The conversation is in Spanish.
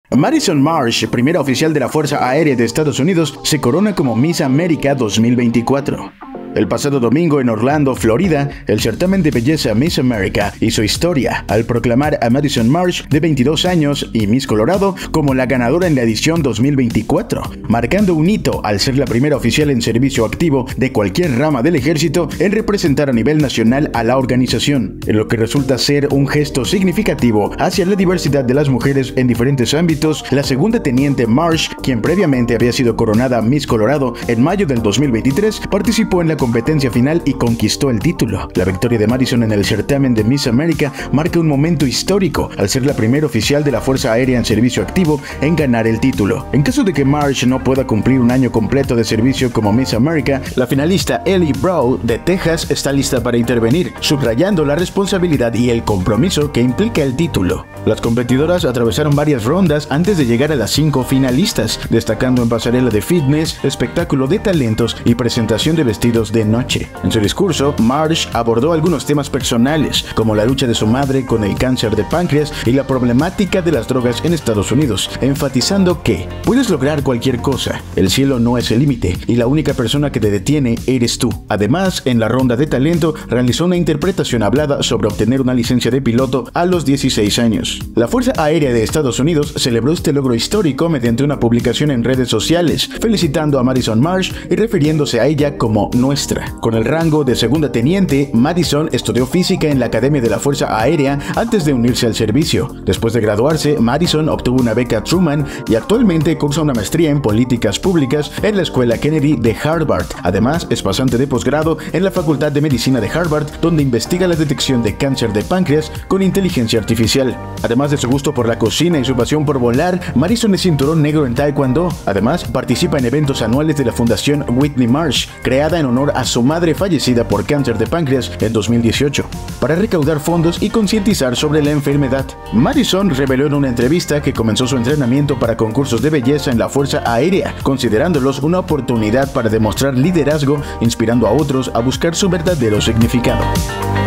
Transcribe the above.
Madison Marsh, primera oficial de la Fuerza Aérea de Estados Unidos, se corona como Miss América 2024. El pasado domingo en Orlando, Florida, el certamen de belleza Miss America hizo historia al proclamar a Madison Marsh, de 22 años y Miss Colorado, como la ganadora en la edición 2024, marcando un hito al ser la primera oficial en servicio activo de cualquier rama del ejército en representar a nivel nacional a la organización, en lo que resulta ser un gesto significativo hacia la diversidad de las mujeres en diferentes ámbitos. La segunda teniente Marsh, quien previamente había sido coronada Miss Colorado en mayo del 2023, participó en la competencia final y conquistó el título. La victoria de Madison en el certamen de Miss América marca un momento histórico al ser la primera oficial de la Fuerza Aérea en servicio activo en ganar el título. En caso de que Marsh no pueda cumplir un año completo de servicio como Miss América, la finalista Ellie Brow de Texas está lista para intervenir, subrayando la responsabilidad y el compromiso que implica el título. Las competidoras atravesaron varias rondas antes de llegar a las 5 finalistas, destacando en pasarela de fitness, espectáculo de talentos y presentación de vestidos de noche. En su discurso, Marsh abordó algunos temas personales, como la lucha de su madre con el cáncer de páncreas y la problemática de las drogas en Estados Unidos, enfatizando que puedes lograr cualquier cosa, el cielo no es el límite y la única persona que te detiene eres tú. Además, en la ronda de talento, realizó una interpretación hablada sobre obtener una licencia de piloto a los 16 años. La Fuerza Aérea de Estados Unidos celebró este logro histórico mediante una publicación en redes sociales, felicitando a Madison Marsh y refiriéndose a ella como nuestra. Con el rango de segunda teniente, Madison estudió física en la Academia de la Fuerza Aérea antes de unirse al servicio. Después de graduarse, Madison obtuvo una beca Truman y actualmente cursa una maestría en políticas públicas en la Escuela Kennedy de Harvard. Además, es pasante de posgrado en la Facultad de Medicina de Harvard, donde investiga la detección de cáncer de páncreas con inteligencia artificial. Además de su gusto por la cocina y su pasión por volar, Madison es cinturón negro en Taekwondo. Además, participa en eventos anuales de la Fundación Whitney Marsh, creada en honor a su madre fallecida por cáncer de páncreas en 2018, para recaudar fondos y concientizar sobre la enfermedad. Madison reveló en una entrevista que comenzó su entrenamiento para concursos de belleza en la Fuerza Aérea, considerándolos una oportunidad para demostrar liderazgo, inspirando a otros a buscar su verdadero significado.